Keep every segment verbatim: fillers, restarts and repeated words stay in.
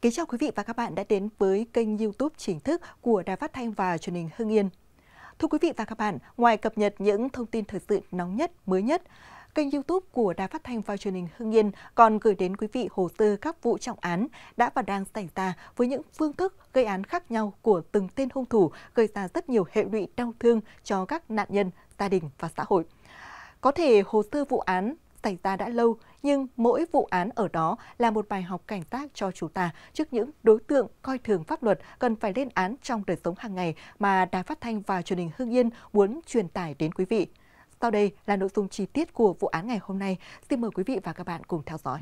Kính chào quý vị và các bạn đã đến với kênh YouTube chính thức của Đài Phát thanh và Truyền hình Hưng Yên. Thưa quý vị và các bạn, ngoài cập nhật những thông tin thời sự nóng nhất, mới nhất, kênh YouTube của Đài Phát thanh và Truyền hình Hưng Yên còn gửi đến quý vị hồ sơ các vụ trọng án đã và đang xảy ra với những phương thức gây án khác nhau của từng tên hung thủ, gây ra rất nhiều hệ lụy đau thương cho các nạn nhân, gia đình và xã hội. Có thể hồ sơ vụ án xảy ra đã lâu, nhưng mỗi vụ án ở đó là một bài học cảnh giác cho chúng ta trước những đối tượng coi thường pháp luật cần phải lên án trong đời sống hàng ngày mà Đài Phát thanh và Truyền hình Hưng Yên muốn truyền tải đến quý vị. Sau đây là nội dung chi tiết của vụ án ngày hôm nay. Xin mời quý vị và các bạn cùng theo dõi.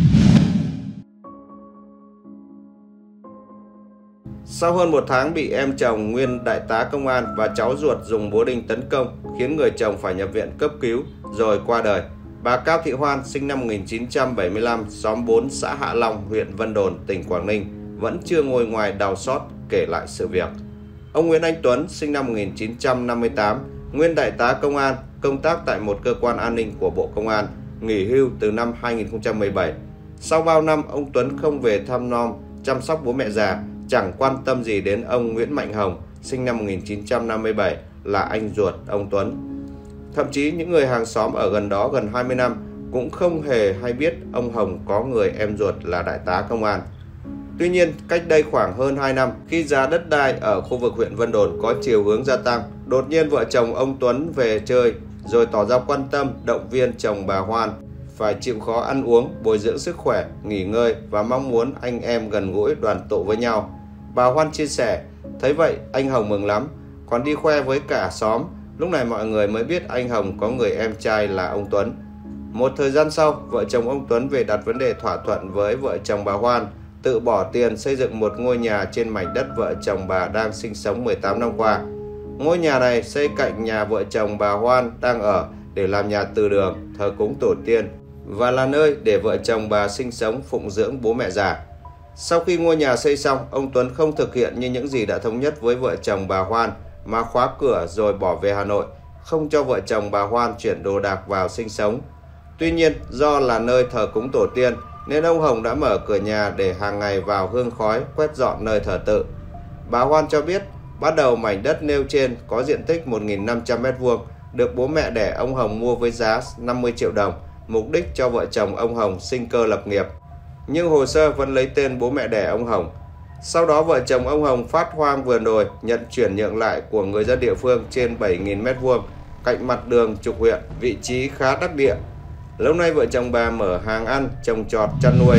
Sau hơn một tháng bị em chồng nguyên đại tá công an và cháu ruột dùng búa đinh tấn công khiến người chồng phải nhập viện cấp cứu rồi qua đời, bà Cao Thị Hoan sinh năm một nghìn chín trăm bảy mươi lăm, xóm bốn, xã Hạ Long, huyện Vân Đồn, tỉnh Quảng Ninh vẫn chưa ngồi ngoài đau xót kể lại sự việc. Ông Nguyễn Anh Tuấn sinh năm một nghìn chín trăm năm mươi tám, nguyên đại tá công an, công tác tại một cơ quan an ninh của Bộ Công an, nghỉ hưu từ năm hai nghìn không trăm mười bảy. Sau bao năm ông Tuấn không về thăm nom, chăm sóc bố mẹ già, chẳng quan tâm gì đến ông Nguyễn Mạnh Hồng sinh năm một nghìn chín trăm năm mươi bảy là anh ruột ông Tuấn. Thậm chí những người hàng xóm ở gần đó gần hai mươi năm cũng không hề hay biết ông Hồng có người em ruột là đại tá công an. Tuy nhiên, cách đây khoảng hơn hai năm, khi giá đất đai ở khu vực huyện Vân Đồn có chiều hướng gia tăng, đột nhiên vợ chồng ông Tuấn về chơi rồi tỏ ra quan tâm, động viên chồng bà Hoan phải chịu khó ăn uống, bồi dưỡng sức khỏe, nghỉ ngơi và mong muốn anh em gần gũi đoàn tụ với nhau. Bà Hoan chia sẻ, thấy vậy anh Hồng mừng lắm, còn đi khoe với cả xóm. Lúc này mọi người mới biết anh Hồng có người em trai là ông Tuấn. Một thời gian sau, vợ chồng ông Tuấn về đặt vấn đề thỏa thuận với vợ chồng bà Hoan, tự bỏ tiền xây dựng một ngôi nhà trên mảnh đất vợ chồng bà đang sinh sống mười tám năm qua. Ngôi nhà này xây cạnh nhà vợ chồng bà Hoan đang ở để làm nhà từ đường, thờ cúng tổ tiên và là nơi để vợ chồng bà sinh sống phụng dưỡng bố mẹ già. Sau khi ngôi nhà xây xong, ông Tuấn không thực hiện như những gì đã thống nhất với vợ chồng bà Hoan mà khóa cửa rồi bỏ về Hà Nội, không cho vợ chồng bà Hoan chuyển đồ đạc vào sinh sống. Tuy nhiên, do là nơi thờ cúng tổ tiên nên ông Hồng đã mở cửa nhà để hàng ngày vào hương khói, quét dọn nơi thờ tự. Bà Hoan cho biết, bắt đầu mảnh đất nêu trên có diện tích một nghìn năm trăm mét vuông, được bố mẹ đẻ ông Hồng mua với giá năm mươi triệu đồng, mục đích cho vợ chồng ông Hồng sinh cơ lập nghiệp. Nhưng hồ sơ vẫn lấy tên bố mẹ đẻ ông Hồng. Sau đó vợ chồng ông Hồng phát hoang vườn đồi, nhận chuyển nhượng lại của người dân địa phương trên bảy nghìn mét vuông, cạnh mặt đường trục huyện, vị trí khá đắc địa. Lâu nay vợ chồng bà mở hàng ăn, trồng trọt, chăn nuôi.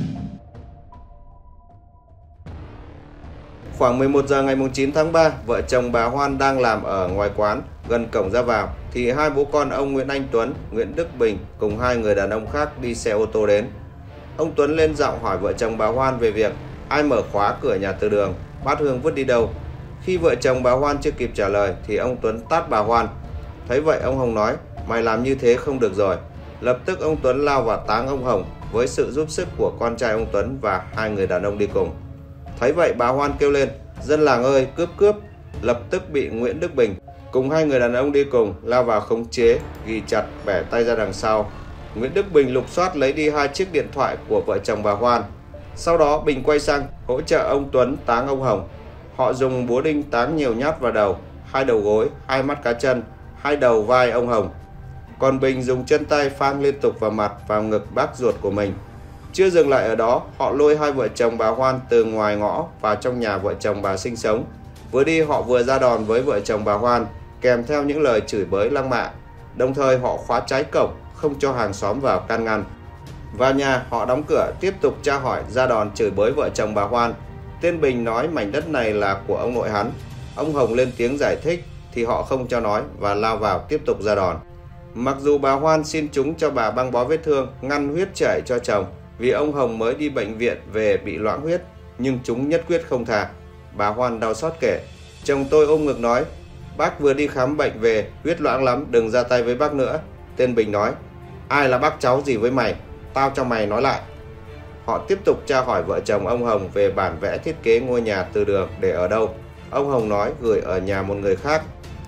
Khoảng mười một giờ ngày chín tháng ba, vợ chồng bà Hoan đang làm ở ngoài quán gần cổng ra vào thì hai bố con ông Nguyễn Anh Tuấn, Nguyễn Đức Bình cùng hai người đàn ông khác đi xe ô tô đến. Ông Tuấn lên giọng hỏi vợ chồng bà Hoan về việc ai mở khóa cửa nhà từ đường, bát hương vứt đi đâu. Khi vợ chồng bà Hoan chưa kịp trả lời thì ông Tuấn tát bà Hoan. Thấy vậy ông Hồng nói, mày làm như thế không được rồi. Lập tức ông Tuấn lao vào táng ông Hồng với sự giúp sức của con trai ông Tuấn và hai người đàn ông đi cùng. Thấy vậy bà Hoan kêu lên, dân làng ơi, cướp cướp. Lập tức bị Nguyễn Đức Bình cùng hai người đàn ông đi cùng lao vào khống chế, ghì chặt, bẻ tay ra đằng sau. Nguyễn Đức Bình lục soát lấy đi hai chiếc điện thoại của vợ chồng bà Hoan. Sau đó Bình quay sang hỗ trợ ông Tuấn táng ông Hồng. Họ dùng búa đinh táng nhiều nhát vào đầu, hai đầu gối, hai mắt cá chân, hai đầu vai ông Hồng. Còn Bình dùng chân tay phang liên tục vào mặt, vào ngực bác ruột của mình. Chưa dừng lại ở đó, họ lôi hai vợ chồng bà Hoan từ ngoài ngõ vào trong nhà vợ chồng bà sinh sống. Vừa đi họ vừa ra đòn với vợ chồng bà Hoan, kèm theo những lời chửi bới lăng mạ. Đồng thời họ khóa trái cổng, không cho hàng xóm vào can ngăn. Vào nhà họ đóng cửa, tiếp tục tra hỏi, ra đòn chửi bới vợ chồng bà Hoan. Tên Bình nói mảnh đất này là của ông nội hắn. Ông Hồng lên tiếng giải thích thì họ không cho nói và lao vào tiếp tục ra đòn. Mặc dù bà Hoan xin chúng cho bà băng bó vết thương, ngăn huyết chảy cho chồng vì ông Hồng mới đi bệnh viện về bị loãng huyết, nhưng chúng nhất quyết không tha. Bà Hoan đau xót kể, chồng tôi ôm ngực nói, bác vừa đi khám bệnh về, huyết loãng lắm, đừng ra tay với bác nữa. Tên Bình nói, ai là bác cháu gì với mày, tao cho mày nói lại. Họ tiếp tục tra hỏi vợ chồng ông Hồng về bản vẽ thiết kế ngôi nhà từ đường để ở đâu. Ông Hồng nói gửi ở nhà một người khác.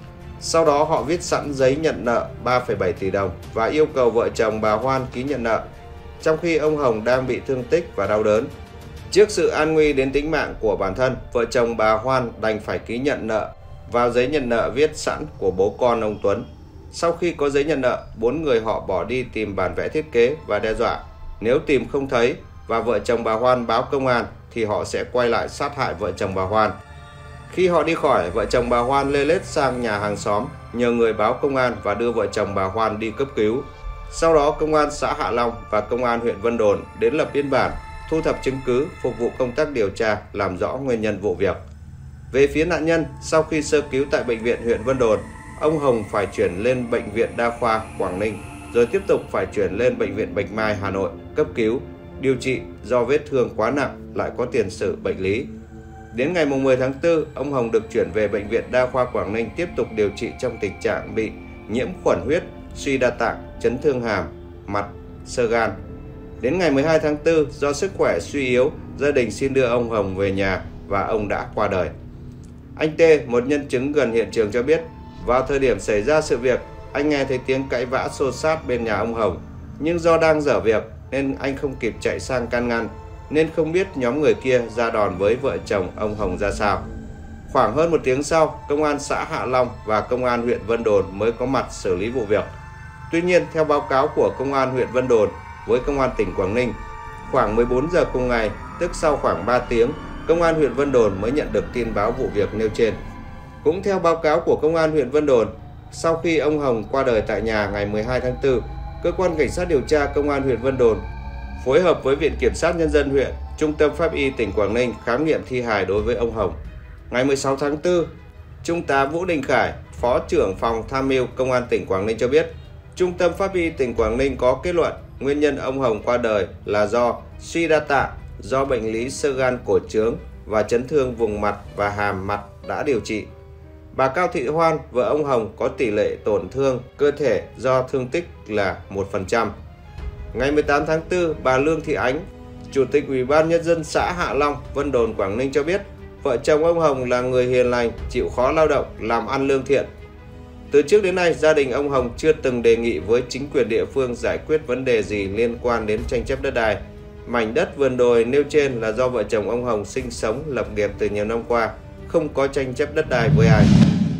Sau đó họ viết sẵn giấy nhận nợ ba phẩy bảy tỷ đồng và yêu cầu vợ chồng bà Hoan ký nhận nợ, trong khi ông Hồng đang bị thương tích và đau đớn. Trước sự an nguy đến tính mạng của bản thân, vợ chồng bà Hoan đành phải ký nhận nợ vào giấy nhận nợ viết sẵn của bố con ông Tuấn. Sau khi có giấy nhận nợ, bốn người họ bỏ đi tìm bản vẽ thiết kế và đe dọa nếu tìm không thấy và vợ chồng bà Hoan báo công an thì họ sẽ quay lại sát hại vợ chồng bà Hoan. Khi họ đi khỏi, vợ chồng bà Hoan lê lết sang nhà hàng xóm nhờ người báo công an và đưa vợ chồng bà Hoan đi cấp cứu. Sau đó, công an xã Hạ Long và công an huyện Vân Đồn đến lập biên bản, thu thập chứng cứ, phục vụ công tác điều tra, làm rõ nguyên nhân vụ việc. Về phía nạn nhân, sau khi sơ cứu tại bệnh viện huyện Vân Đồn, ông Hồng phải chuyển lên bệnh viện Đa khoa Quảng Ninh, rồi tiếp tục phải chuyển lên bệnh viện Bạch Mai Hà Nội cấp cứu, điều trị do vết thương quá nặng lại có tiền sử bệnh lý. Đến ngày mười tháng tư, ông Hồng được chuyển về bệnh viện Đa khoa Quảng Ninh tiếp tục điều trị trong tình trạng bị nhiễm khuẩn huyết, suy đa tạng, chấn thương hàm, mặt, xơ gan. Đến ngày mười hai tháng tư, do sức khỏe suy yếu, gia đình xin đưa ông Hồng về nhà và ông đã qua đời. Anh T, một nhân chứng gần hiện trường cho biết, vào thời điểm xảy ra sự việc, anh nghe thấy tiếng cãi vã xô xát bên nhà ông Hồng, nhưng do đang dở việc nên anh không kịp chạy sang can ngăn, nên không biết nhóm người kia ra đòn với vợ chồng ông Hồng ra sao. Khoảng hơn một tiếng sau, công an xã Hạ Long và công an huyện Vân Đồn mới có mặt xử lý vụ việc. Tuy nhiên, theo báo cáo của công an huyện Vân Đồn với công an tỉnh Quảng Ninh, khoảng mười bốn giờ cùng ngày, tức sau khoảng ba tiếng, công an huyện Vân Đồn mới nhận được tin báo vụ việc nêu trên. Cũng theo báo cáo của công an huyện Vân Đồn, sau khi ông Hồng qua đời tại nhà ngày mười hai tháng tư, cơ quan cảnh sát điều tra công an huyện Vân Đồn phối hợp với Viện Kiểm sát Nhân dân huyện, Trung tâm Pháp y tỉnh Quảng Ninh khám nghiệm thi hài đối với ông Hồng. Ngày mười sáu tháng tư, Trung tá Vũ Đình Khải, Phó trưởng phòng tham mưu Công an tỉnh Quảng Ninh cho biết, Trung tâm Pháp y tỉnh Quảng Ninh có kết luận nguyên nhân ông Hồng qua đời là do suy đa tạng, do bệnh lý xơ gan cổ trướng và chấn thương vùng mặt và hàm mặt đã điều trị. Bà Cao Thị Hoan, vợ ông Hồng, có tỷ lệ tổn thương cơ thể do thương tích là một phần trăm. Ngày mười tám tháng tư, bà Lương Thị Ánh, Chủ tịch Ủy ban Nhân dân xã Hạ Long, Vân Đồn, Quảng Ninh cho biết, vợ chồng ông Hồng là người hiền lành, chịu khó lao động, làm ăn lương thiện. Từ trước đến nay, gia đình ông Hồng chưa từng đề nghị với chính quyền địa phương giải quyết vấn đề gì liên quan đến tranh chấp đất đai. Mảnh đất vườn đồi nêu trên là do vợ chồng ông Hồng sinh sống lập nghiệp từ nhiều năm qua, không có tranh chấp đất đai với ai.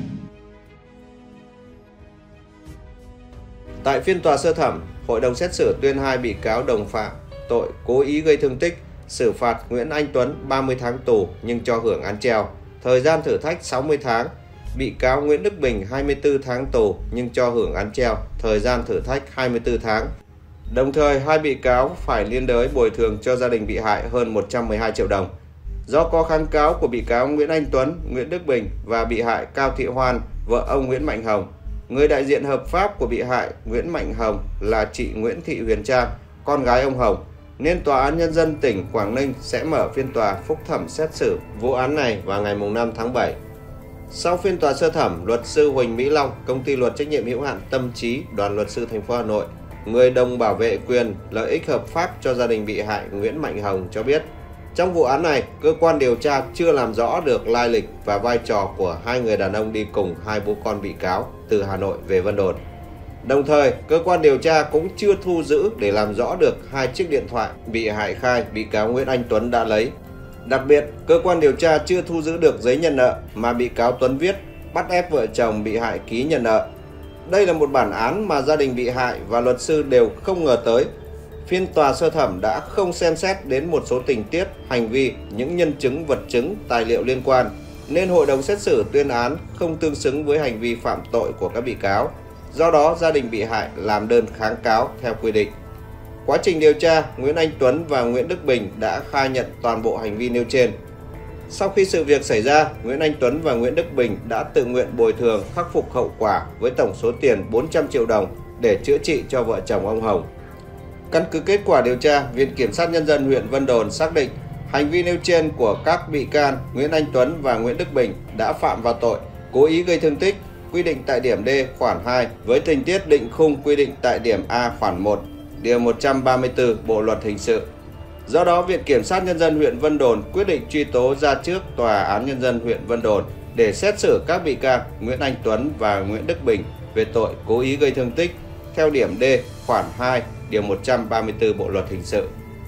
Tại phiên tòa sơ thẩm, Hội đồng xét xử tuyên hai bị cáo đồng phạm tội cố ý gây thương tích, xử phạt Nguyễn Anh Tuấn ba mươi tháng tù nhưng cho hưởng án treo, thời gian thử thách sáu mươi tháng, bị cáo Nguyễn Đức Bình hai mươi tư tháng tù nhưng cho hưởng án treo, thời gian thử thách hai mươi tư tháng. Đồng thời, hai bị cáo phải liên đới bồi thường cho gia đình bị hại hơn một trăm mười hai triệu đồng. Do có kháng cáo của bị cáo Nguyễn Anh Tuấn, Nguyễn Đức Bình và bị hại Cao Thị Hoan, vợ ông Nguyễn Mạnh Hồng, người đại diện hợp pháp của bị hại Nguyễn Mạnh Hồng là chị Nguyễn Thị Huyền Trang, con gái ông Hồng, nên Tòa án Nhân dân tỉnh Quảng Ninh sẽ mở phiên tòa phúc thẩm xét xử vụ án này vào ngày năm tháng bảy. Sau phiên tòa sơ thẩm, luật sư Huỳnh Mỹ Long, công ty luật trách nhiệm hữu hạn Tâm Trí, đoàn luật sư thành phố Hà Nội, người đồng bảo vệ quyền lợi ích hợp pháp cho gia đình bị hại Nguyễn Mạnh Hồng cho biết, trong vụ án này, cơ quan điều tra chưa làm rõ được lai lịch và vai trò của hai người đàn ông đi cùng hai bố con bị cáo từ Hà Nội về Vân Đồn. Đồng thời, cơ quan điều tra cũng chưa thu giữ để làm rõ được hai chiếc điện thoại bị hại khai bị cáo Nguyễn Anh Tuấn đã lấy. Đặc biệt, cơ quan điều tra chưa thu giữ được giấy nhận nợ mà bị cáo Tuấn viết bắt ép vợ chồng bị hại ký nhận nợ. Đây là một bản án mà gia đình bị hại và luật sư đều không ngờ tới. Phiên tòa sơ thẩm đã không xem xét đến một số tình tiết, hành vi, những nhân chứng, vật chứng, tài liệu liên quan, nên hội đồng xét xử tuyên án không tương xứng với hành vi phạm tội của các bị cáo. Do đó, gia đình bị hại làm đơn kháng cáo theo quy định. Quá trình điều tra, Nguyễn Anh Tuấn và Nguyễn Đức Bình đã khai nhận toàn bộ hành vi nêu trên. Sau khi sự việc xảy ra, Nguyễn Anh Tuấn và Nguyễn Đức Bình đã tự nguyện bồi thường khắc phục hậu quả với tổng số tiền bốn trăm triệu đồng để chữa trị cho vợ chồng ông Hồng. Căn cứ kết quả điều tra, Viện Kiểm sát Nhân dân huyện Vân Đồn xác định hành vi nêu trên của các bị can Nguyễn Anh Tuấn và Nguyễn Đức Bình đã phạm vào tội cố ý gây thương tích, quy định tại điểm D khoản hai với tình tiết định khung quy định tại điểm A khoản một, điều một trăm ba mươi tư Bộ luật hình sự. Do đó, Viện Kiểm sát Nhân dân huyện Vân Đồn quyết định truy tố ra trước Tòa án Nhân dân huyện Vân Đồn để xét xử các bị can Nguyễn Anh Tuấn và Nguyễn Đức Bình về tội cố ý gây thương tích theo điểm D khoản hai, điều một trăm ba mươi tư Bộ luật hình sự.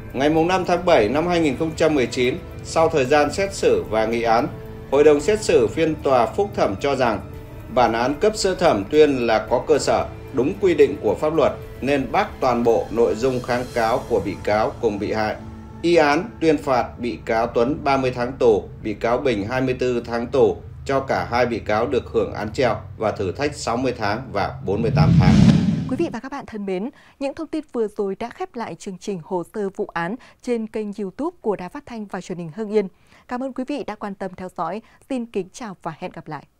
Ngày năm tháng bảy năm hai nghìn không trăm mười chín, sau thời gian xét xử và nghị án, Hội đồng xét xử phiên tòa phúc thẩm cho rằng bản án cấp sơ thẩm tuyên là có cơ sở, đúng quy định của pháp luật nên bác toàn bộ nội dung kháng cáo của bị cáo cùng bị hại. Y án tuyên phạt bị cáo Tuấn ba mươi tháng tù, bị cáo Bình hai mươi tư tháng tù, cho cả hai bị cáo được hưởng án treo và thử thách sáu mươi tháng và bốn mươi tám tháng. Quý vị và các bạn thân mến, những thông tin vừa rồi đã khép lại chương trình hồ sơ vụ án trên kênh YouTube của Đài Phát thanh và Truyền hình Hưng Yên. Cảm ơn quý vị đã quan tâm theo dõi. Xin kính chào và hẹn gặp lại.